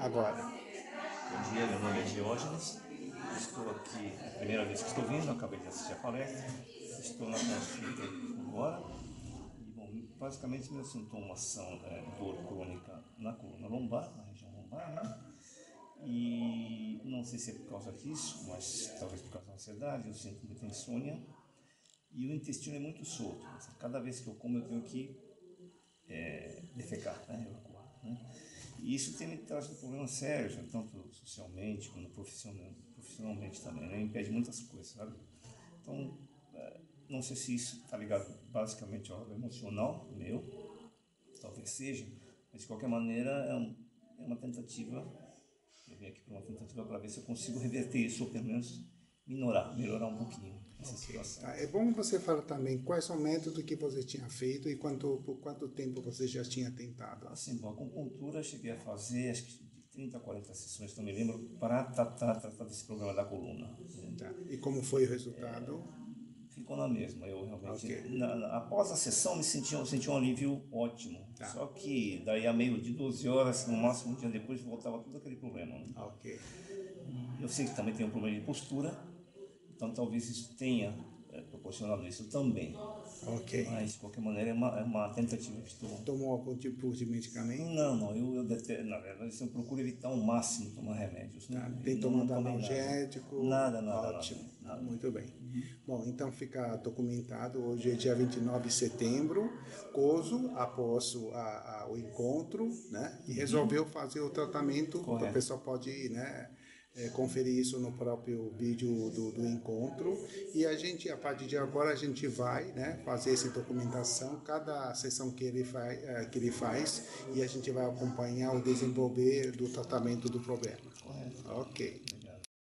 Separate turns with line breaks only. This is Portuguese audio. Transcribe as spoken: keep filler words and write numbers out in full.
agora.
Bom dia, meu nome é Diógenes. Estou aqui, é a primeira vez que estou vindo, acabei de assistir a palestra. Estou na consulta agora. E, bom, basicamente, meus sintomas são é, dor crônica na coluna lombar, na região lombar, né? E não sei se é por causa disso, mas talvez por causa da ansiedade, eu sinto muita insônia. E o intestino é muito solto. Cada vez que eu como, eu tenho que é, defecar, né? Evacuar, né? E isso tem me trazido problemas sérios, tanto socialmente como profissionalmente, profissionalmente também, né? Impede muitas coisas, sabe? Então, é, não sei se isso está ligado basicamente ao emocional meu, talvez seja, mas de qualquer maneira é, um, é uma tentativa, eu vim aqui para uma tentativa para ver se eu consigo reverter isso, ou pelo menos minorar, melhorar um pouquinho essa
Okay.
situação.
Tá. É bom você falar também quais são os métodos que você tinha feito e quanto, por quanto tempo você já tinha tentado.
Assim, bom, a acupuntura eu cheguei a fazer, acho que de trinta a quarenta sessões, não me lembro, para tratar, tratar desse problema da coluna.
Tá. E como foi o resultado?
Ficou na mesma. Eu realmente,
Ok.
na, na, após a sessão, me senti, eu senti um alívio ótimo.
Tá.
Só que daí a meio de doze horas, no máximo um dia depois, voltava todo aquele problema. Né?
Ok.
Eu sei que também tem um problema de postura, então talvez isso tenha é, proporcionado isso também.
Ok.
Mas, de qualquer maneira, é uma, é uma tentativa que estou...
Tomou algum tipo de medicamento?
Não, não, eu, eu detesto, na verdade, eu procuro evitar ao máximo tomar remédios. Né?
Tá. Tem
não, não
tomado
tomei
analgésico?
Nada, nada,
Ótimo.
nada. nada.
Muito bem. Bom, então fica documentado, hoje é dia vinte e nove de setembro, Kozo, após o, a, a, o encontro, né, e resolveu fazer o tratamento,
Correto.
o pessoal pode, né, é, conferir isso no próprio vídeo do, do encontro, e a gente, a partir de agora, a gente vai, né, fazer essa documentação, cada sessão que ele, faz, é, que ele faz, e a gente vai acompanhar o desenvolver do tratamento do problema.
Correto.
Ok.